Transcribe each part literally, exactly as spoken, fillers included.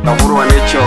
Kaburu Anecho.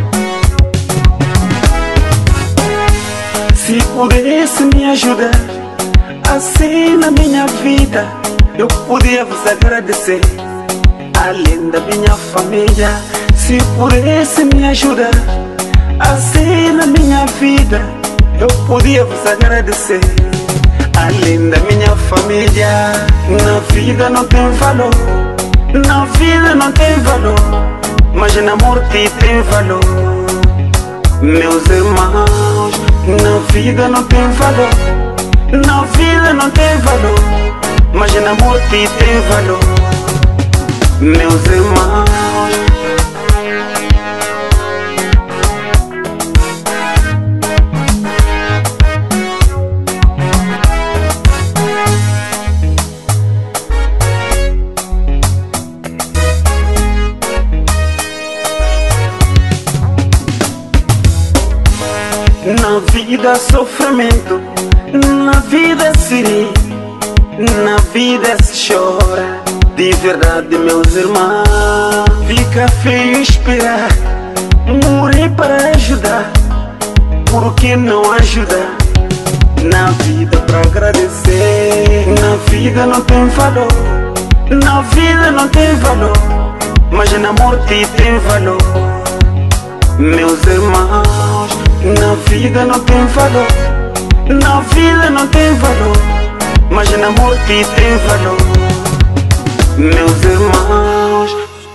Se pudesse me ajudar assim na minha vida, eu podia vos agradecer, além da minha família. Se pudesse me ajudar assim na minha vida, eu podia vos agradecer, além da minha família. Na vida não tem valor, na vida não tem valor, mas na morte tem valor. Meus irmãos, na vida não tem valor, na vida não tem valor, mas na morte tem valor. Meus irmãos, na vida sofrimento, na vida se ri, na vida se chora. De verdade, meus irmãos, fica feio esperar morrer para ajudar, porque não ajudar. Na vida para agradecer, na vida não tem valor, na vida não tem valor, mas na morte tem valor. Meus irmãos, na vida não tem valor, na vida não tem valor, mas na morte tem valor. Meus irmãos,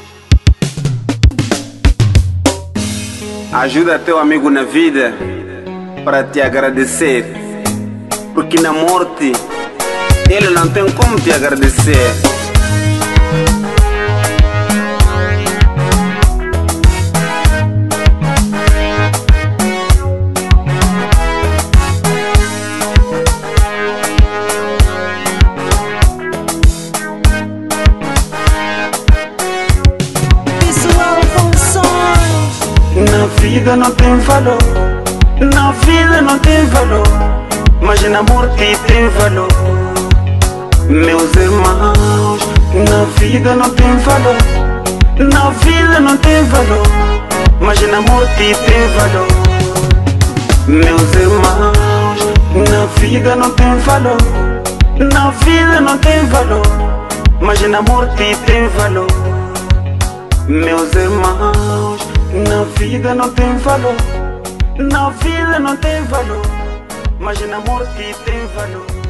ajuda teu amigo na vida para te agradecer, porque na morte ele não tem como te agradecer. na vida não tem valor, na vida não tem valor, mas na morte tem valor. Meus irmãos, na vida não tem valor, na vida não tem valor, mas na morte tem valor. Meus irmãos, na vida não tem valor, na vida não tem valor, mas na morte tem valor. Meus irmãos, na vida não tem valor, na vida não tem valor, mas na morte tem valor.